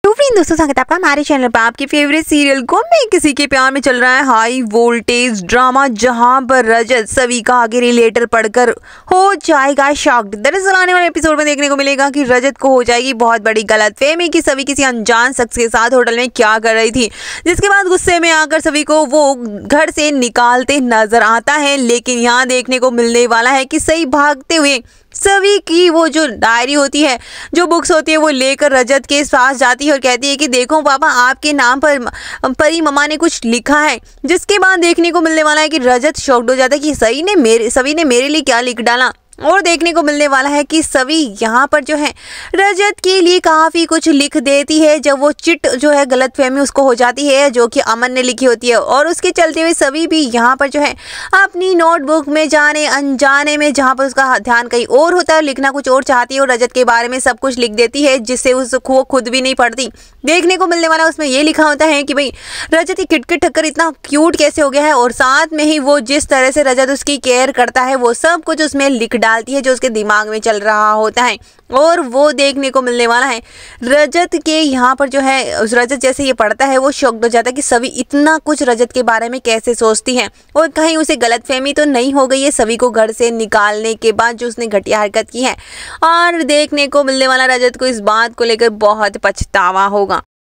तो फ्रेंड दोस्तों, स्वागत है आपका हमारे चैनल पर। आपके फेवरेट सीरियल गुम में किसी के प्यार में चल रहा है हाई वोल्टेज ड्रामा, जहां पर रजत सभी का आगे रिलेटर पढ़कर हो जाएगा शॉक्ड। दरअसल आने वाले एपिसोड में देखने को मिलेगा कि रजत को हो जाएगी बहुत बड़ी गलतफहमी कि सभी किसी अनजान शख्स के साथ होटल में क्या कर रही थी, जिसके बाद गुस्से में आकर सभी को वो घर से निकालते नजर आता है। लेकिन यहाँ देखने को मिलने वाला है कि सही भागते हुए सभी की वो जो डायरी होती है, जो बुक्स होती है, वो लेकर रजत के पास जाती है और कहती है कि देखो पापा, आपके नाम पर परी मम्मा ने कुछ लिखा है। जिसके बाद देखने को मिलने वाला है कि रजत शॉक्ड हो जाता है कि सभी ने मेरे लिए क्या लिख डाला। और देखने को मिलने वाला है कि सभी यहाँ पर जो है रजत के लिए काफ़ी कुछ लिख देती है। जब वो चिट जो है गलतफहमी उसको हो जाती है, जो कि अमन ने लिखी होती है, और उसके चलते हुए सभी भी यहाँ पर जो है अपनी नोटबुक में जाने अनजाने में, जहाँ पर उसका ध्यान कहीं और होता है, लिखना कुछ और चाहती है और रजत के बारे में सब कुछ लिख देती है, जिससे उसको खुद भी नहीं पढ़ती। देखने को मिलने वाला उसमें ये लिखा होता है कि भाई रजत ही किटकिट ठक्कर इतना क्यूट कैसे हो गया है, और साथ में ही वो जिस तरह से रजत उसकी केयर करता है वो सब कुछ उसमें लिख डालती है जो उसके दिमाग में चल रहा होता है। और वो देखने को मिलने वाला है रजत के यहाँ पर जो है, उस रजत जैसे ये पढ़ता है वो शॉक्ड हो जाता है कि सभी इतना कुछ रजत के बारे में कैसे सोचती हैं, और कहीं उसे गलतफहमी तो नहीं हो गई है सभी को घर से निकालने के बाद जो उसने घटिया हरकत की है। और देखने को मिलने वाला रजत को इस बात को लेकर बहुत पछतावा होगा।